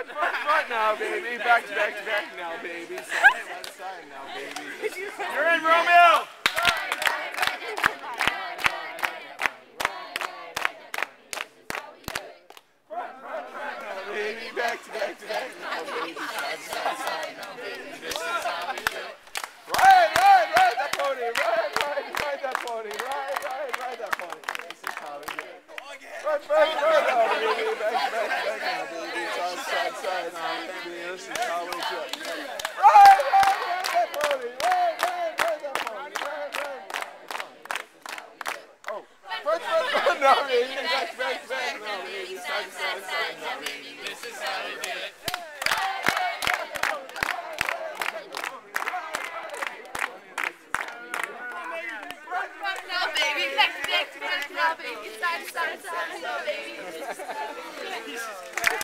front now, baby. Back to back now, baby. Side now, baby. You're in, Romeo. Baby, back to back now, baby. Side now, baby. This is how we do it. Right that pony. Right that pony. Right that pony. This is how we do it. Right now, baby. Back now, baby. Side now, baby. This is how we do it. Right that pony. Right that pony. Oh, front now, baby. Back now, baby. Side now, baby. This is how we do it. Now, baby, back now, baby, side, now, baby.